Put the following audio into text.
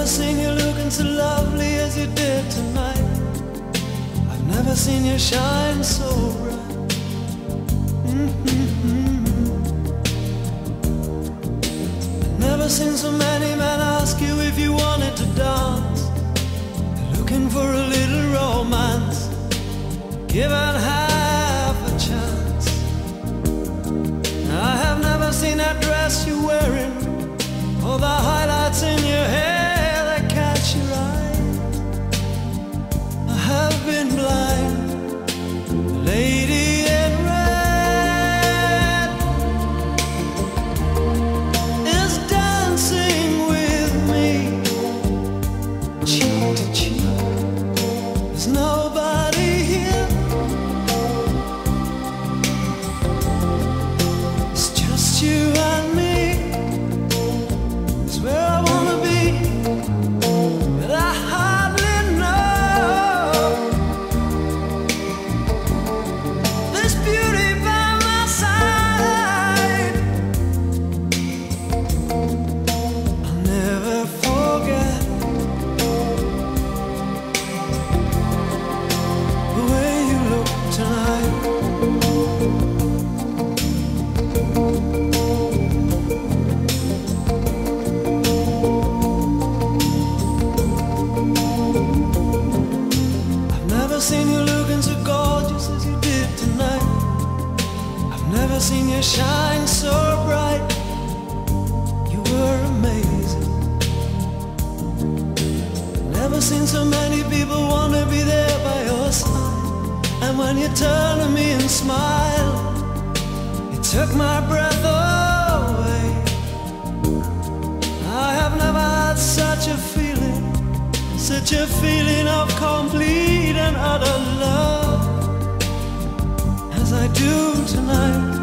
never seen you looking so lovely as you did tonight. I've never seen you shine so bright. I've never seen so many men ask you if you wanted to dance. They're looking for a little romance, given half a chance. I have never seen that dress you're wearing, or the highlights in your hair that catch your eye. I have been blind. The lady in red is dancing with me, cheek to cheek. There's nobody here. It's just you and me. It's where I wanna be, but I hardly know. This beauty by my side, I'll never forget the way you look tonight. I've never seen you looking so gorgeous as you did tonight. I've never seen you shine so bright. You were amazing. Never seen so many people want to be there by your side. And when you turned to me and smiled, it took my breath away. I have never had such a feeling, such a feeling of complete and utter love as I do tonight.